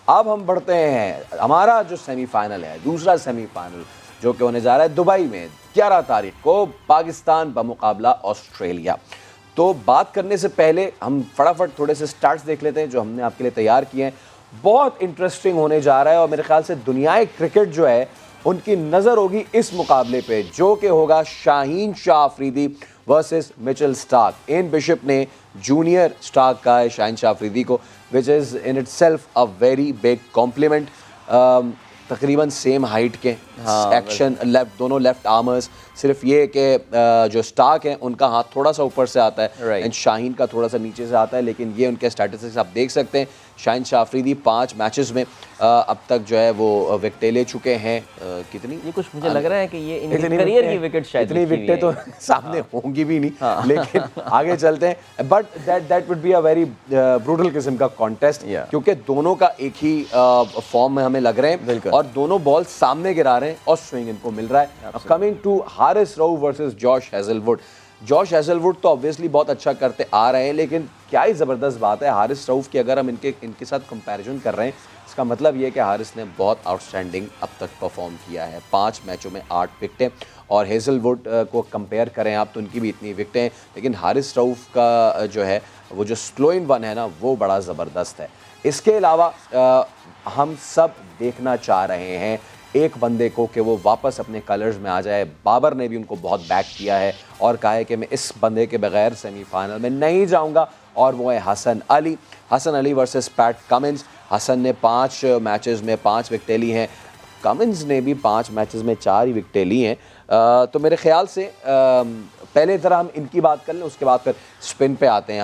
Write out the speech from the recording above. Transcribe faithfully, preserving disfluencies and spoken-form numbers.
अब हम बढ़ते हैं, हमारा जो सेमीफाइनल है, दूसरा सेमीफाइनल जो कि होने जा रहा है दुबई में ग्यारह तारीख को, पाकिस्तान बमुकाबला ऑस्ट्रेलिया। तो बात करने से पहले हम फटाफट थोड़े से स्टार्ट्स देख लेते हैं जो हमने आपके लिए तैयार किए हैं। बहुत इंटरेस्टिंग होने जा रहा है और मेरे ख्याल से दुनियाई क्रिकेट जो है उनकी नज़र होगी इस मुकाबले पे, जो कि होगा Shaheen Shah Afridi versus Mitchell Starc. Ian Bishop ने जूनियर स्टार्क का है शाहीन शाह अफरीदी को, which is in itself a very big compliment. तकरीबन सेम हाइट के, हाँ, एक्शन लेफ्ट, दोनों लेफ्ट आर्मर्स, सिर्फ ये कि जो स्टार्क हैं उनका हाथ थोड़ा सा ऊपर से आता है right. एंड शाहीन का थोड़ा सा नीचे से आता है, लेकिन ये उनके स्टैटिस्टिक्स आप देख सकते हैं। शाहीन शाह अफरीदी पाँच मैचेस में आ, अब तक जो है वो विकेटें ले चुके हैं। आ, कितनी ये कुछ मुझे लग रहा है कि ये इनकी करियर की विकेट शायद इतनी विकेटें तो सामने हाँ. होंगी भी नहीं हाँ. लेकिन आगे चलते हैं। But that that would be a very brutal किस्म का कॉन्टेस्ट, क्योंकि दोनों का एक ही फॉर्म में हमें लग रहे हैं और दोनों बॉल सामने गिरा रहे हैं और स्विंग इनको मिल रहा है। Coming to Haris Rauf versus Josh Hazlewood. Josh Hazlewood तो ऑब्वियसली बहुत अच्छा करते आ रहे हैं, लेकिन क्या ही ज़बरदस्त बात है हारिस रऊफ की अगर हम इनके इनके साथ कंपैरिजन कर रहे हैं, इसका मतलब ये है कि हारिस ने बहुत आउटस्टैंडिंग अब तक परफॉर्म किया है। पाँच मैचों में आठ विकटें, और हेजलवुड को कंपेयर करें आप तो उनकी भी इतनी विकटें, लेकिन हारिस रऊफ का जो है वो जो स्लो इन वन है ना वो बड़ा ज़बरदस्त है। इसके अलावा हम सब देखना चाह रहे हैं एक बंदे को कि वो वापस अपने कलर्स में आ जाए। बाबर ने भी उनको बहुत बैक किया है और कहा है कि मैं इस बंदे के बगैर सेमीफाइनल में नहीं जाऊंगा, और वो है Hasan Ali. Hasan Ali versus Pat Cummins. Hasan ने पाँच मैचेस में पाँच विकटें ली हैं, कमिंस ने भी पाँच मैचेस में चार ही विकटें ली हैं। तो मेरे ख्याल से आ, पहले ज़रा हम इनकी बात कर लें, उसके बाद फिर स्पिन पे आते हैं।